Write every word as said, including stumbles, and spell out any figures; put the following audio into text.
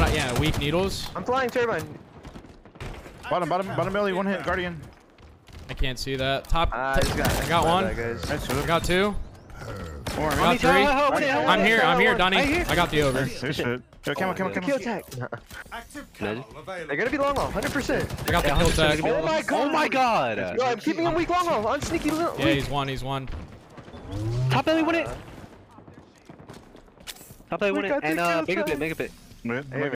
got yeah weak needles. I'm flying turbine. Bottom, bottom, bottom belly, one hit, guardian. I can't see that. Top. Uh, I got, I got one. Guys. I got two. Four, I got three. I'm here. I'm here, Donnie. Here. I got the over. Nice shit. Yo, come on, come on, come Kill on. attack. Active Good. canal available. They're gonna be long haul, one hundred percent. I got the Yeah, kill one hundred tag. percent Oh my god. Oh my god. Yo, I'm keeping him weak long haul. On sneaky little. Yeah, he's one. He's one. Top belly win it. Top belly We win it. got the And uh, kill make a tag. bit, make a bit. Wait, Hey,